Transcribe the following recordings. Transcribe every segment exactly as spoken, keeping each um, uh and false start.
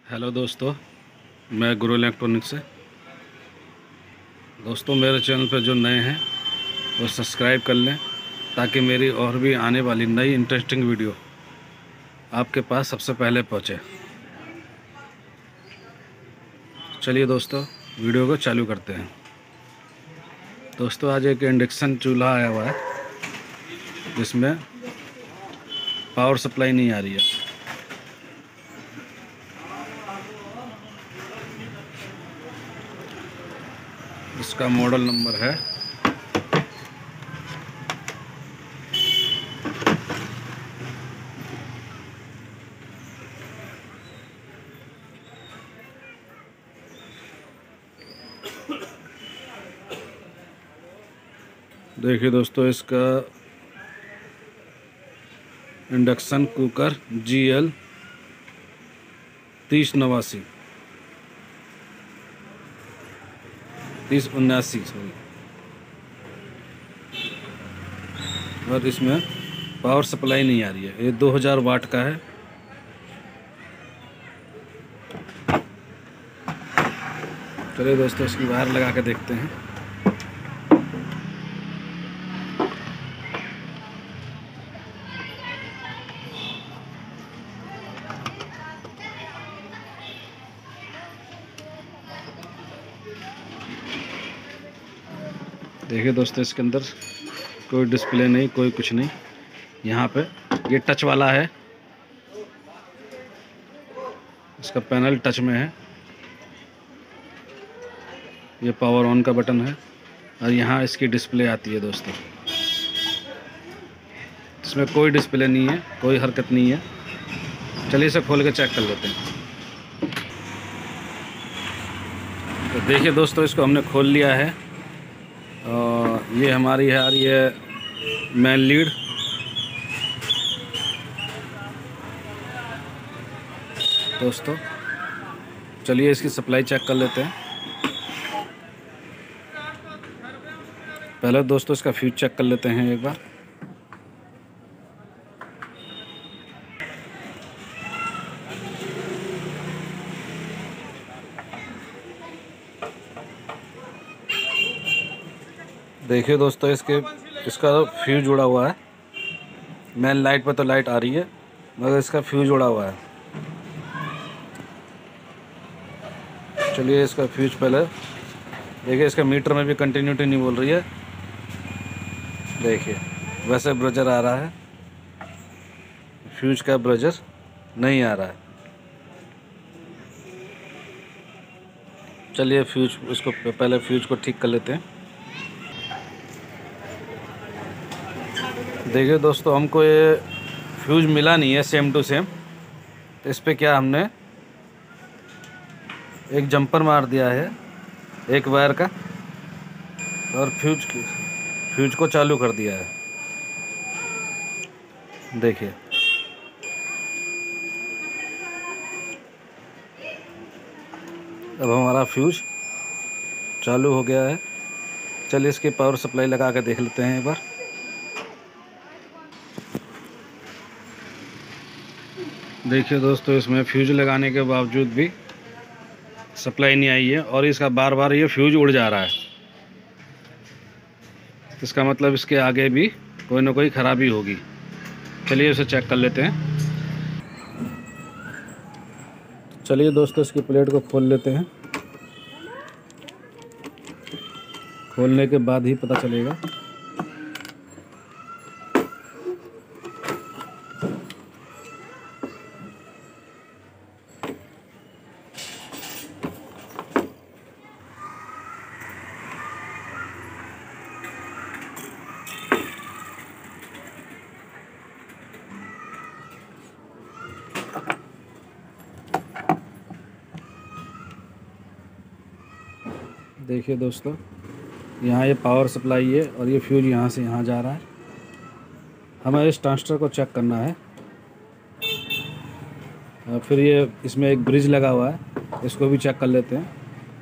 Hello दोस्तों, मैं गुरु electronics से। दोस्तों, मेरे चैनल पर जो नए हैं वो सब्सक्राइब कर लें ताकि मेरी और भी आने वाली नई इंटरेस्टिंग वीडियो आपके पास सबसे पहले पहुंचे। चलिए दोस्तों, वीडियो को चालू करते हैं। दोस्तों, आज एक इंडक्शन चूल्हा आया हुआ है जिसमें पावर सप्लाई नहीं आ रही है। इसका मॉडल नंबर है देखिए दोस्तों, इसका इंडक्शन कुकर जी एल तीस नवासी तीस उन्यासी सॉरी, और इसमें पावर सप्लाई नहीं आ रही है। ये दो हज़ार वाट का है। चलिए दोस्तों, इसकी वायर लगा के देखते हैं। देखिए दोस्तों, इसके अंदर कोई डिस्प्ले नहीं, कोई कुछ नहीं। यहाँ पे ये टच वाला है, इसका पैनल टच में है। ये पावर ऑन का बटन है और यहाँ इसकी डिस्प्ले आती है। दोस्तों, इसमें कोई डिस्प्ले नहीं है, कोई हरकत नहीं है। चलिए इसे खोल के चेक कर लेते हैं। तो देखिए दोस्तों, इसको हमने खोल लिया है और ये हमारी है और ये मेन लीड। दोस्तों, चलिए इसकी सप्लाई चेक कर लेते हैं। पहले दोस्तों इसका फ्यूज चेक कर लेते हैं एक बार। देखिए दोस्तों, इसके इसका फ्यूज जुड़ा हुआ है। मेन लाइट पर तो लाइट आ रही है मगर इसका फ्यूज जुड़ा हुआ है। चलिए इसका फ्यूज पहले देखिए। इसका मीटर में भी कंटिन्यूटी नहीं बोल रही है। देखिए वैसे ब्रजर आ रहा है, फ्यूज का ब्रजर नहीं आ रहा है। चलिए फ्यूज इसको पहले फ्यूज को ठीक कर लेते हैं। देखिए दोस्तों, हमको ये फ्यूज मिला नहीं है सेम टू सेम। तो इस पर क्या हमने एक जंपर मार दिया है एक वायर का और फ्यूज फ्यूज को चालू कर दिया है। देखिए अब हमारा फ्यूज चालू हो गया है। चलिए इसकी पावर सप्लाई लगा के देख लेते हैं एक बार। देखिए दोस्तों, इसमें फ्यूज लगाने के बावजूद भी सप्लाई नहीं आई है और इसका बार बार ये फ्यूज उड़ जा रहा है। इसका मतलब इसके आगे भी कोई ना कोई ख़राबी होगी। चलिए इसे चेक कर लेते हैं। चलिए दोस्तों, इसकी प्लेट को खोल लेते हैं। खोलने के बाद ही पता चलेगा। देखिए दोस्तों, यहाँ ये पावर सप्लाई है और ये फ्यूज यहाँ से यहाँ जा रहा है। हमें इस ट्रांजिस्टर को चेक करना है। और फिर ये इसमें एक ब्रिज लगा हुआ है, इसको भी चेक कर लेते हैं।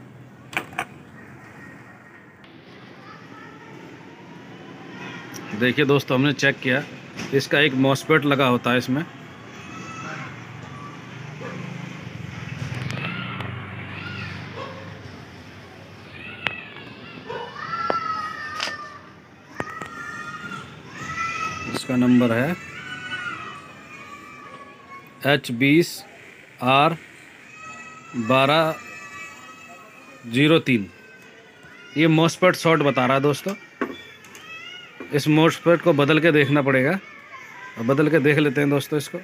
देखिए दोस्तों, हमने चेक किया, इसका एक मॉसफेट लगा होता है इसमें। इसका नंबर है एच बीस आर बारह जीरो तीन। ये मॉसफेट शॉर्ट बता रहा है दोस्तों। इस मॉसफेट को बदल के देखना पड़ेगा, और बदल के देख लेते हैं दोस्तों इसको।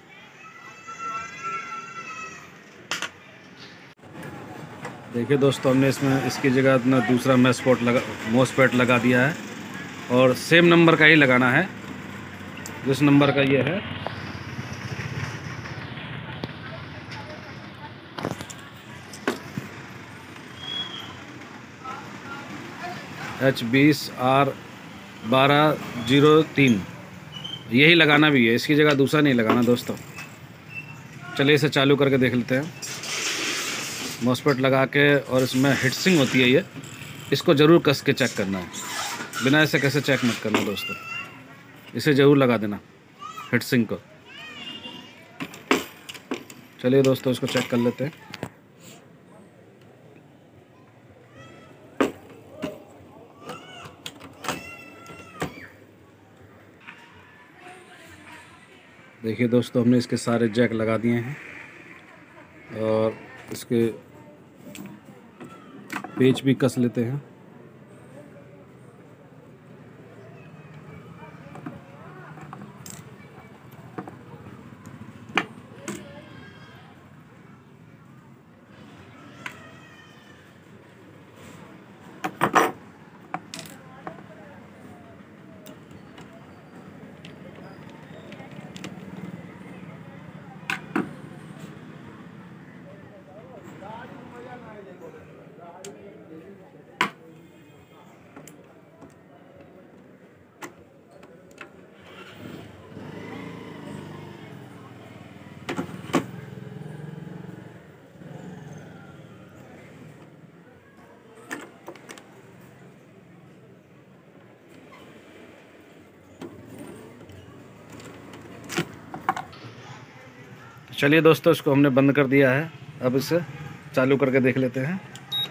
देखिए दोस्तों, हमने इसमें इसकी जगह अपना दूसरा मॉसफेट लगा मॉसफेट लगा दिया है, और सेम नंबर का ही लगाना है जिस नंबर का ये है। एच बीस आर बारह जीरो तीन, यही लगाना भी है, इसकी जगह दूसरा नहीं लगाना दोस्तों। चलिए इसे चालू करके देख लेते हैं। मॉसफेट लगा के, और इसमें हीटसिंक होती है, ये इसको ज़रूर कस के चेक करना है, बिना ऐसे कैसे चेक मत करना दोस्तों। इसे ज़रूर लगा देना हीटसिंक को। चलिए दोस्तों इसको चेक कर लेते हैं। देखिए दोस्तों, हमने इसके सारे जैक लगा दिए हैं, और इसके पेच भी कस लेते हैं। चलिए दोस्तों, इसको हमने बंद कर दिया है। अब इसे चालू करके देख लेते हैं।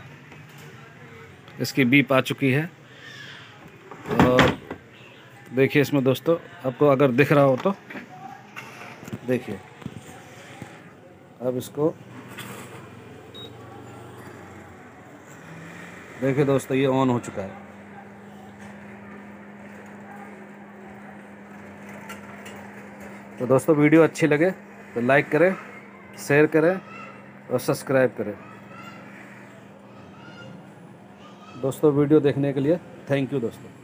इसकी बीप आ चुकी है, और देखिए इसमें दोस्तों, आपको अगर दिख रहा हो तो देखिए। अब इसको देखिए दोस्तों, ये ऑन हो चुका है। तो दोस्तों, वीडियो अच्छी लगे तो लाइक करें, शेयर करें और सब्सक्राइब करें। दोस्तों वीडियो देखने के लिए थैंक यू दोस्तों।